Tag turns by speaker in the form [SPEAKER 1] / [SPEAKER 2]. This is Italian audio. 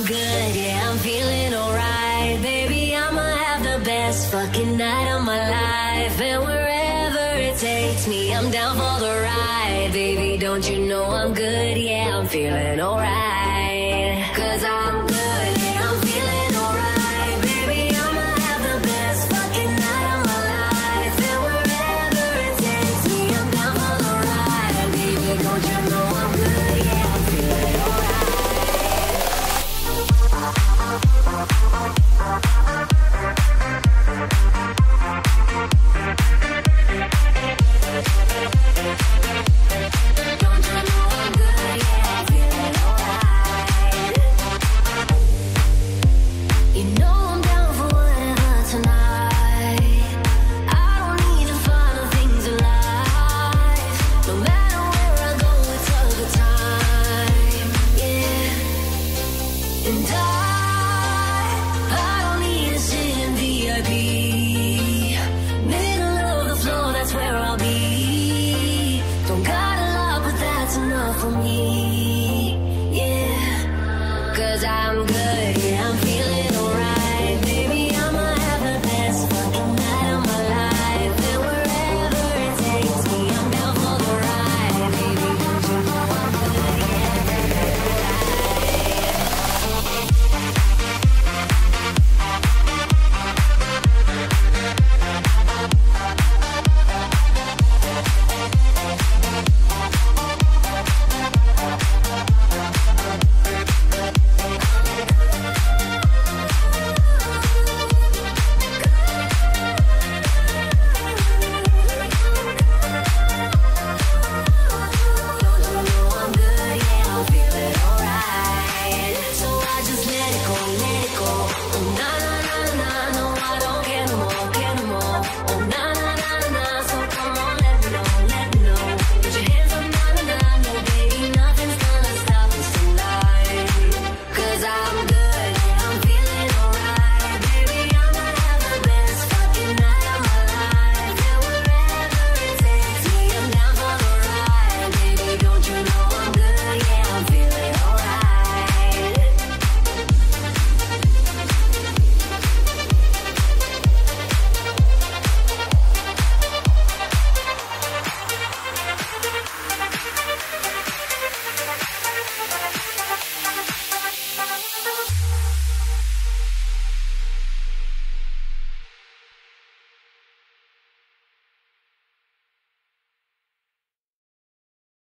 [SPEAKER 1] good, yeah, I'm feeling alright. Baby, I'ma have the best fucking night of my life. And wherever it takes me, I'm down for the ride. Baby, don't you know I'm good, yeah, I'm feeling alright. Cause I'm good, yeah, I'm feeling alright. Baby, I'ma have the best fucking night of my life. And wherever it takes me, I'm down for the ride. Baby, don't you know I'm good, yeah, I'm feeling alright. For me, yeah, 'cause I'm good, yeah, I'm